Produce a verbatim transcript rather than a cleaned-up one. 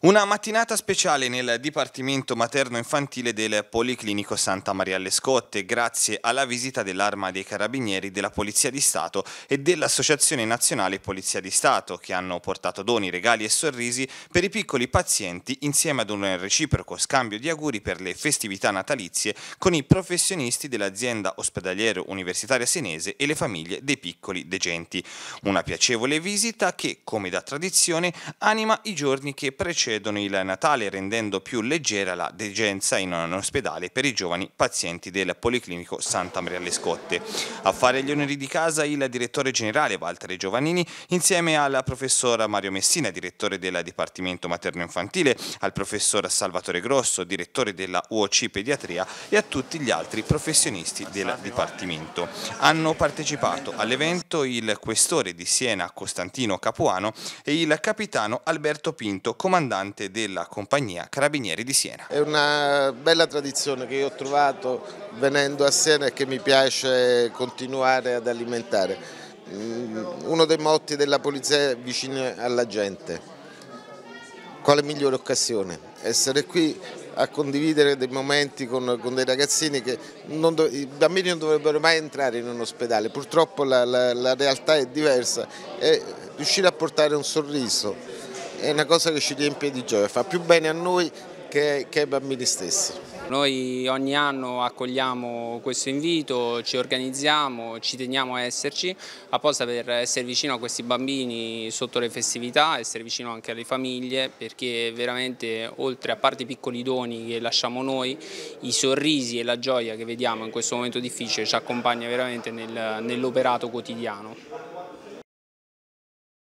Una mattinata speciale nel Dipartimento Materno-Infantile del Policlinico Santa Maria alle Scotte, grazie alla visita dell'Arma dei Carabinieri, della Polizia di Stato e dell'Associazione Nazionale Polizia di Stato, che hanno portato doni, regali e sorrisi per i piccoli pazienti, insieme ad un reciproco scambio di auguri per le festività natalizie con i professionisti dell'azienda ospedaliera universitaria senese e le famiglie dei piccoli degenti. Una piacevole visita che, come da tradizione, anima i giorni che precedono il Natale, rendendo più leggera la degenza in un ospedale per i giovani pazienti del Policlinico Santa Maria alle Scotte. A fare gli onori di casa il direttore generale Valtteri Giovannini, insieme al professor Mario Messina, direttore del Dipartimento Materno-Infantile, al professor Salvatore Grosso, direttore della U O C Pediatria, e a tutti gli altri professionisti del Dipartimento. Hanno partecipato all'evento il questore di Siena Costantino Capuano e il capitano Alberto Pinto, comandante della compagnia Carabinieri di Siena. È una bella tradizione che io ho trovato venendo a Siena e che mi piace continuare ad alimentare. Uno dei motti della polizia è vicino alla gente. Quale migliore occasione? Essere qui a condividere dei momenti con, con dei ragazzini che non do, i bambini non dovrebbero mai entrare in un ospedale, purtroppo la, la, la realtà è diversa e riuscire a portare un sorriso è una cosa che ci riempie di gioia, fa più bene a noi che, che ai bambini stessi. Noi ogni anno accogliamo questo invito, ci organizziamo, ci teniamo a esserci apposta per essere vicino a questi bambini sotto le festività, essere vicino anche alle famiglie, perché veramente oltre a parte i piccoli doni che lasciamo noi, i sorrisi e la gioia che vediamo in questo momento difficile ci accompagna veramente nel, nell'operato quotidiano.